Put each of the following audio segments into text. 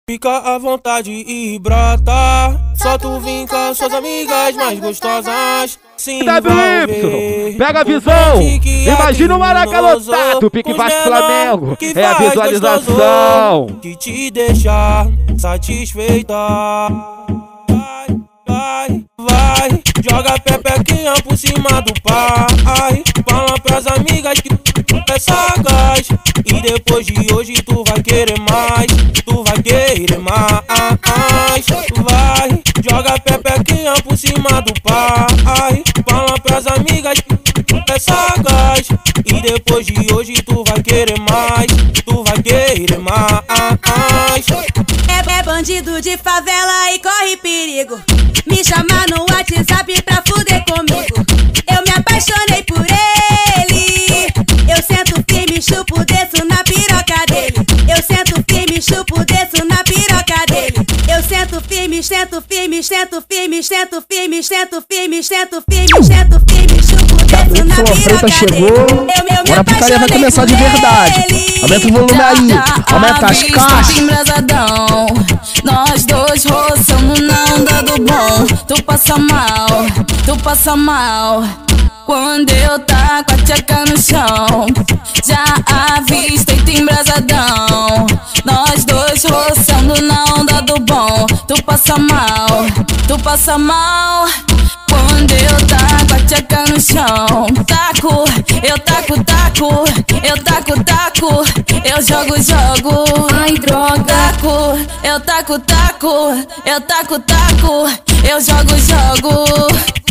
Fica à vontade e brota. Só tu vem com as suas amigas mais gostosas. Sim, WY, pega a visão. Imagina o Maraca lotado, pique Vasco Flamengo. É a visualização que te deixa satisfeita. Vai, joga pepequinha por cima do pai. Fala pras amigas que é sagaz. E depois de hoje tu vai querer mais. Tu vai querer mais. Vai, joga pepequinha por cima do pai. Fala pras amigas que é sagaz. E depois de hoje tu vai querer mais. Tu vai querer mais. É bandido de favela e corre perigo. Me chama no WhatsApp pra fuder comigo. Eu me apaixonei por ele. Eu sento firme, chupo, desço na piroca dele. Eu sento firme, chupo, desço na piroca dele. Eu sento firme, sento firme, sento firme, sento firme, sento firme, sento firme, sento firme, chupo, desço na piroca chegou. Agora a putaria vai começar de verdade. Aumenta o volume aí, aumenta as caixas. Nós dois roçamos na onda do bom. Tu passa mal quando eu tá com a tcheca no chão. Já avistei, tu embrasadão. Nós dois roçando na onda do bom. Tu passa mal quando eu tá com a tcheca no chão. Eu taco, eu jogo, ai droga. Eu taco, eu jogo.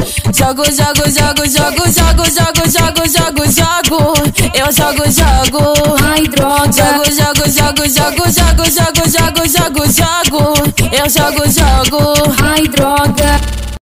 Eu jogo, ai droga. Eu jogo, ai droga.